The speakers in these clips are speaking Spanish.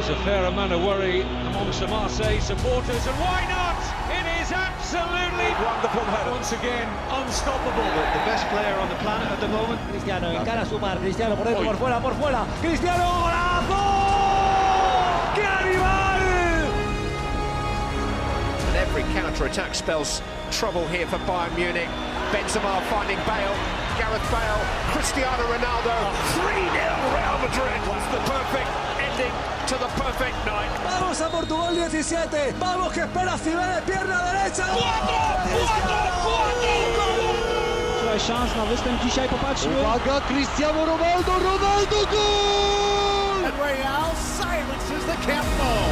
There's a fair amount of worry amongst the Marseille supporters, and why not? It is absolutely wonderful header. Once again, unstoppable. The best player on the planet at the moment. Cristiano, encara a Sumar, Cristiano por dentro, por fuera, Cristiano, golazo! ¡Qué animal! And every counter-attack spells trouble here for Bayern Munich. Benzema finding Bale, Gareth Bale, Cristiano Ronaldo, 3-0 Real Madrid. What's the perfect ending to the perfect night? Vamos a Portugal 17, vamos que espera Cibeles, pierna derecha. 4! Słuchaj, szans na występ dzisiaj, popatrzmy. Uwaga, Cristiano Ronaldo, gol! And Real silences the countdown.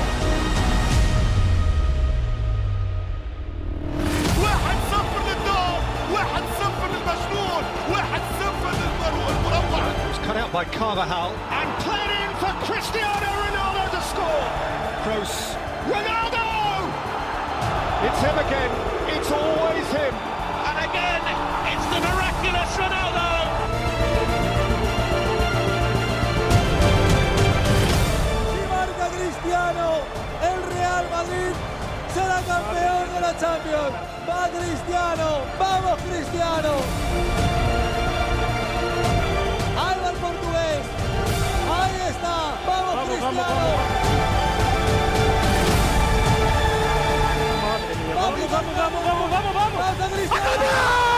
Cut out by Carvajal And played in for Cristiano Ronaldo to score. Kroos. Ronaldo! It's him again. It's always him. And again, it's the miraculous Ronaldo! Y marca Cristiano, el Real Madrid será campeón de la Champions. Va Cristiano, vamos Cristiano. Alba el portugués, ahí está, vamos Cristiano. Vamos Cristiano.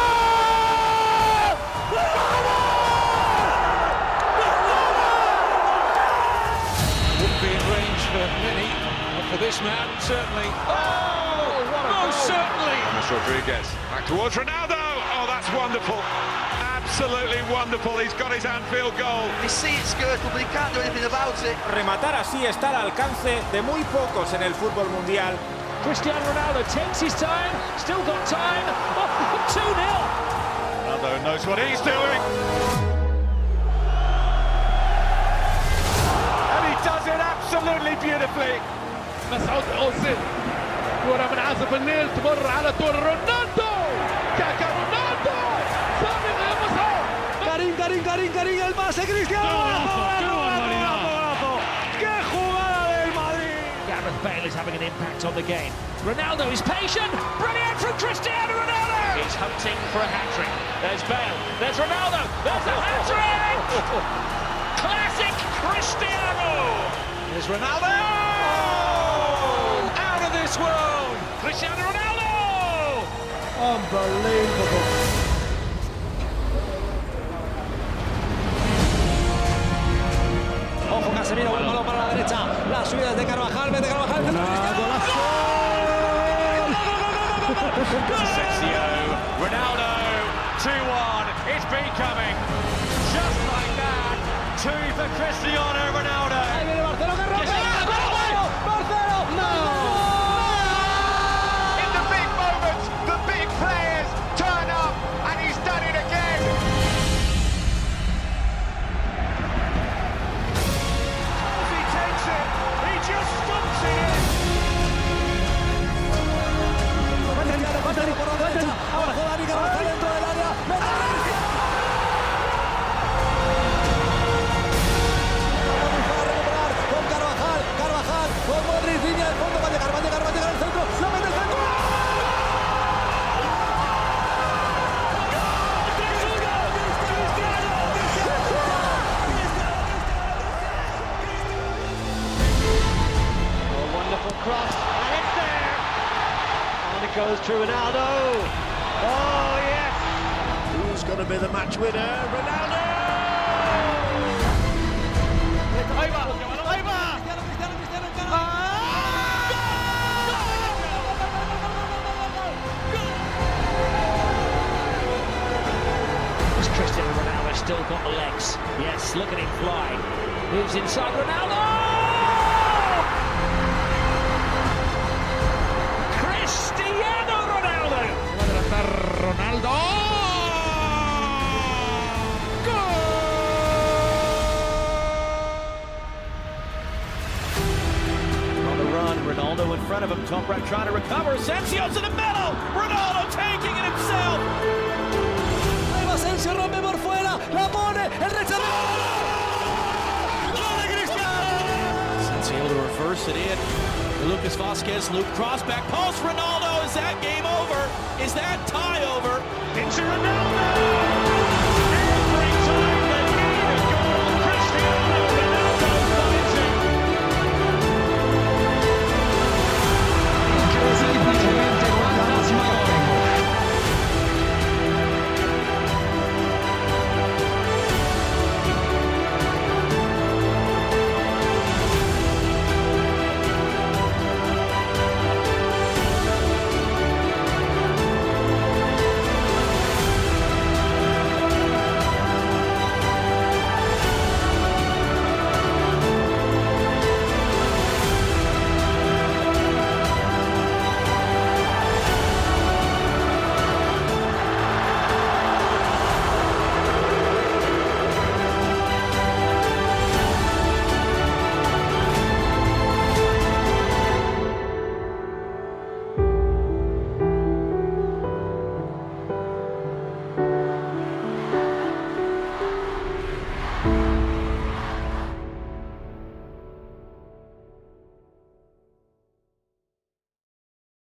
Wouldn't be in range for many, but for this man, certainly. Most certainly! James Rodriguez, back towards Ronaldo. Oh, that's wonderful. Absolutely wonderful. He's got his Anfield goal. He sees Skirtle, but he can't do anything about it. Rematar así está al alcance de muy pocos en el fútbol mundial. Cristiano Ronaldo takes his time, still got time. Oh, 2-0. Ronaldo knows what he's doing. And he does it absolutely beautifully. مسعود أوزيل كرة من عازف النيل تمر على طول رونالدو كاكا رونالدو ثابت يا مسعود Karim, el pase Cristiano. ¡Golazo! ¡Qué jugada del Madrid! Gareth Bale is having an impact on the game. Ronaldo is patient. Brilliant from Cristiano Ronaldo. He's hunting for a hat-trick. There's Bale. There's Ronaldo. There's a hat-trick. Classic Cristiano. There's Ronaldo! Out of this world! Cristiano Ronaldo. Unbelievable. Ojo Casemiro, buen balón para la derecha. La subida de Carvajal, vete Carvajal. Asensio, Ronaldo, 2-1. It's becoming just like that. 2 for Cristiano Ronaldo. Ahí viene Marcelo que rompe. Marcelo. No. In the big moments, the big players turn up, and he's done it again. He takes it. He just stumps it in. Por la derecha. Abajo Dani Carvajal dentro del área. Con Carvajal, con Modric, línea de fondo, va a llegar al centro, la mete el centro. A wonderful cross, and it's there. And it goes to Ronaldo. Oh, yes. Who's going to be the match winner? Ronaldo! Cristiano Ronaldo still got the legs. Yes, look at him fly. Moves inside Ronaldo! Cristiano Ronaldo! Ronaldo. On the run, Ronaldo in front of him, top right trying to recover. Asensio to the middle. Ronaldo taking it himself. Asensio rompe por fuera, la pone, el rechazo. ¡Gol de Cristiano! able to reverse it in. Lucas Vazquez, loop cross back post. Ronaldo, is that game over? Is that tie over? Into Ronaldo!